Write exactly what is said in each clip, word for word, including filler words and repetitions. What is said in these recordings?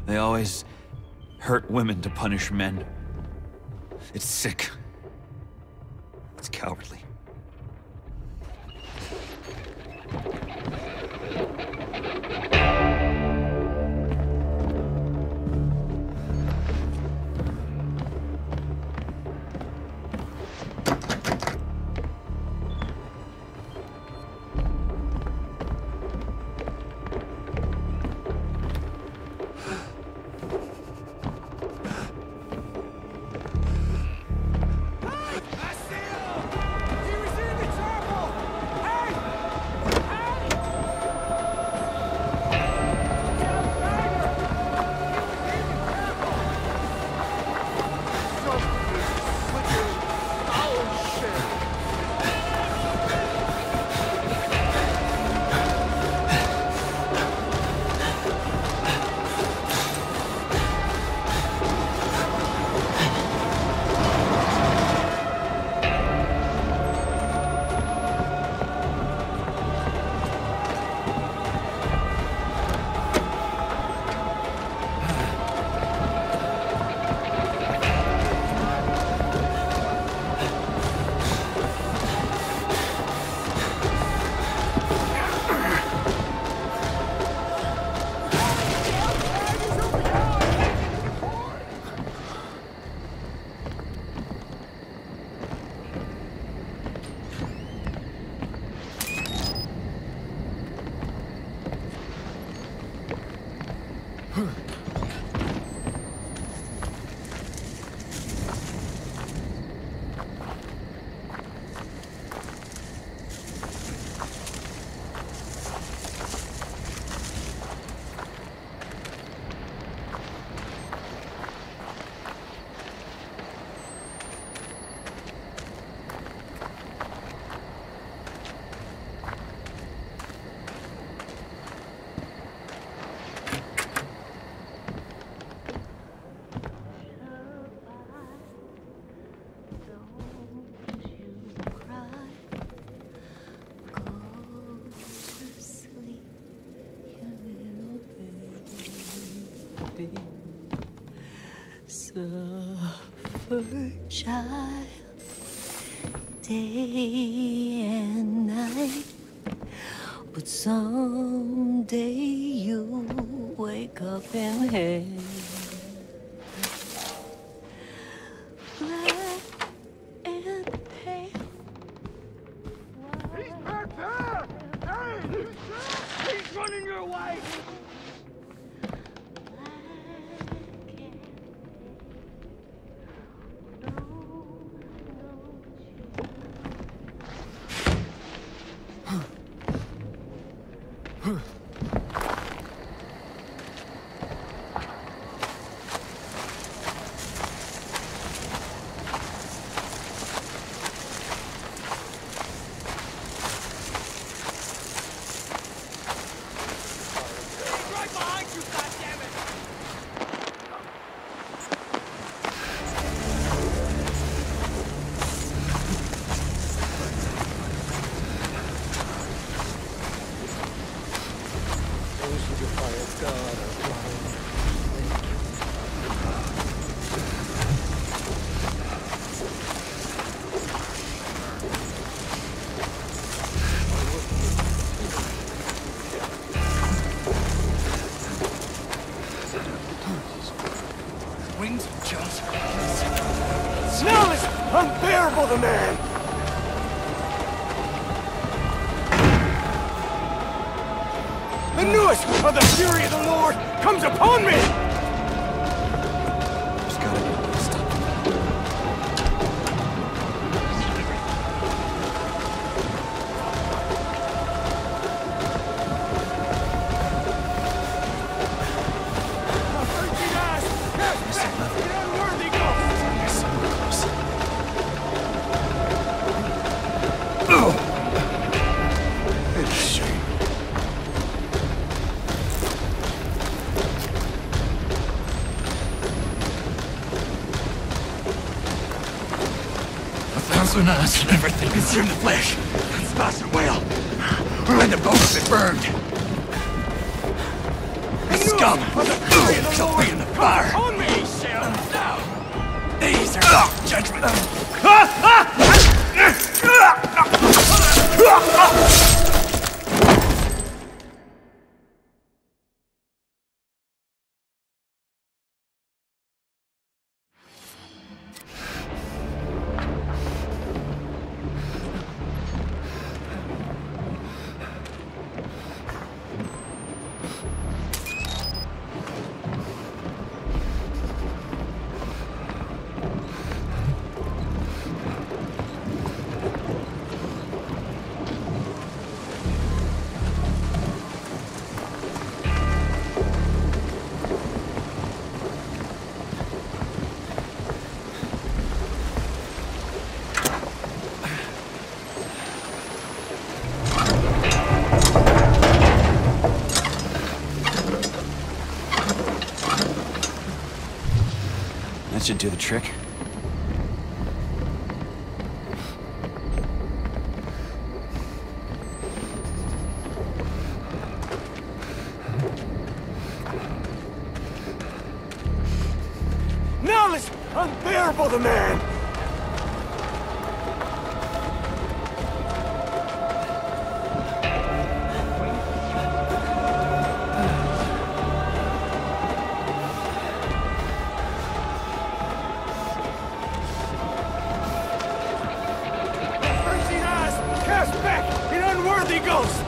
They always hurt women to punish men. It's sick. It's cowardly. Suffer, child, day and night, but someday you'll wake up in hell. Black and pale. He's back there! Hey! He's running your way! Wings just... Smell is unbearable, the man! The newest of the fury of the Lord comes upon me! There's gotta be a way to stop him. A freaking ass! Yes, back to the unworthy ghost! Oh! It's a shame. So now everything is in the flesh. Smash it well. Or let the bones be burned. I knew scum! Shall be in the fire! On me, Shell! Now! These are judgment! That should do the trick. Now this unbearable the man! Cursing eyes cast back in unworthy ghosts!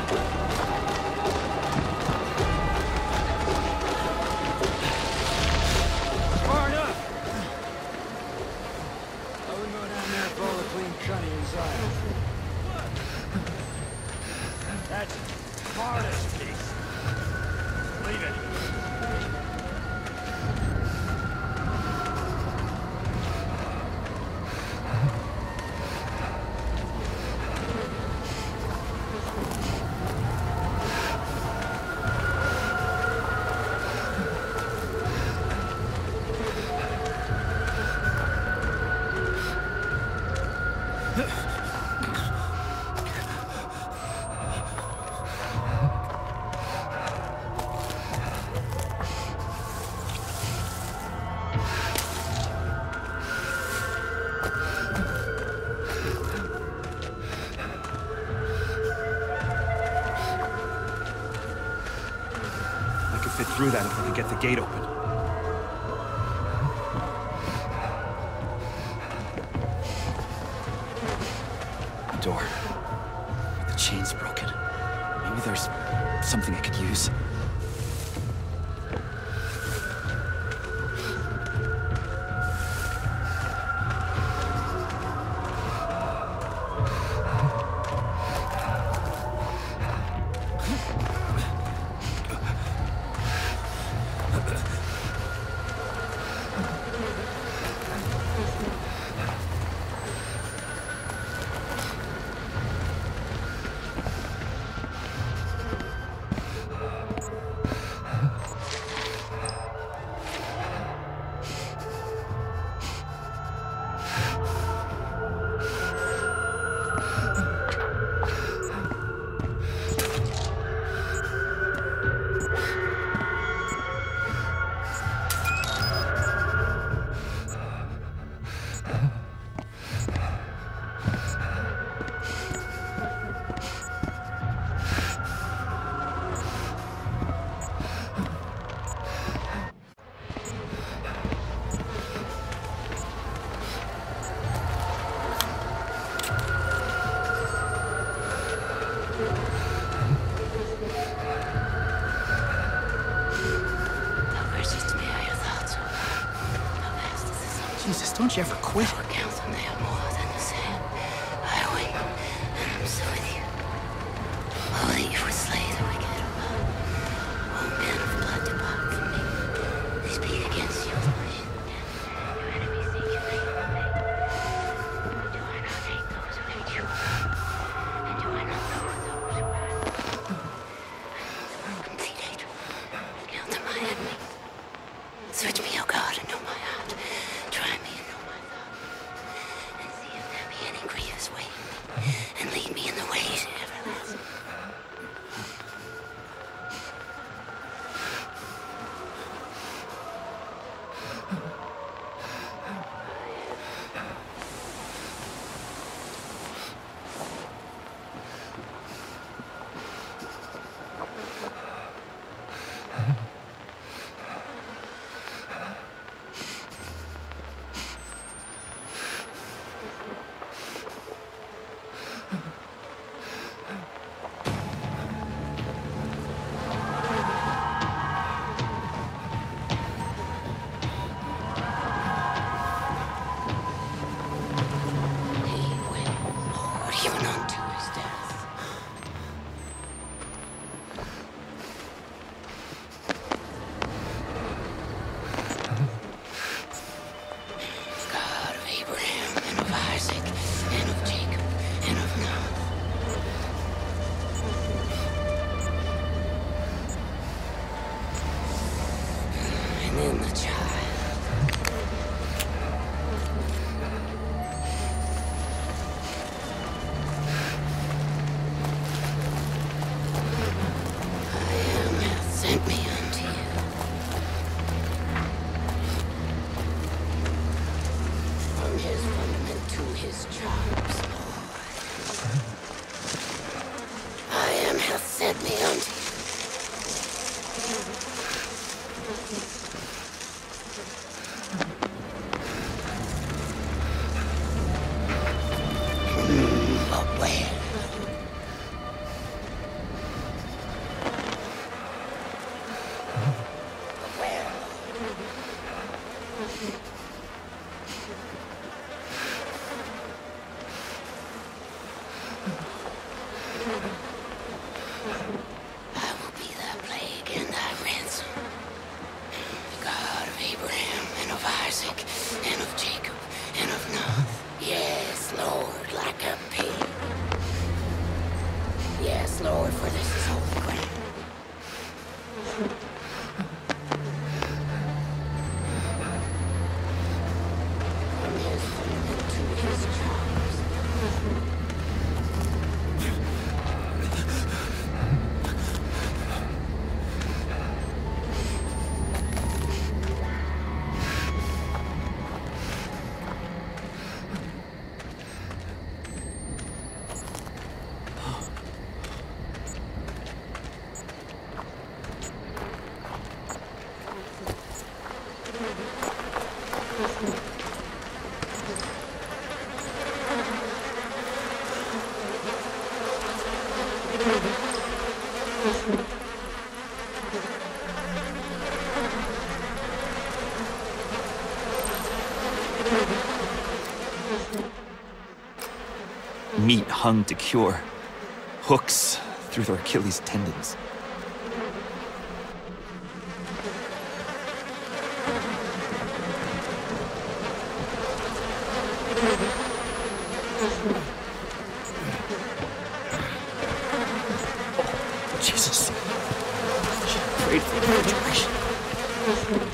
Far enough! I wouldn't go down there for all the clean cutting inside. That's hardest piece. Leave it. I could fit through that if I could get the gate open. The door. The chain's broken. Maybe there's something I could use. Jesus, don't you ever quit? Our counsel, they are more than the same. I wait, and I'm still with you. Oh, that you would slay the wicked. Oh, man of blood, depart from me. They speak against you, Lord. Your enemies think you hate them. Do I not hate those who hate you? And do I not know those who are? Complete hatred. Hail to my enemy. Search me, O God, and know my heart. Try me and know my thoughts. the child. I am hath sent me unto you. From his firmament to his charms, Lord. I am hath sent me unto you. But where? But where? I will be thy plague and thy ransom. The God of Abraham and of Isaac and of Jacob and of Noah. Yes, Lord, like a pig. Yes, Lord, for this is holy ground. From his firmament to his charms. Meat hung to cure. Hooks through their Achilles tendons. Jesus. I should have prayed for graduation.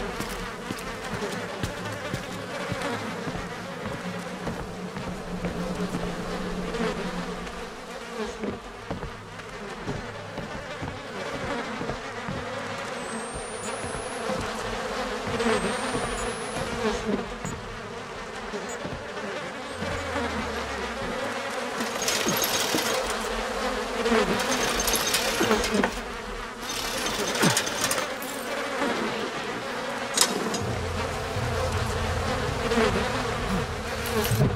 Thank you.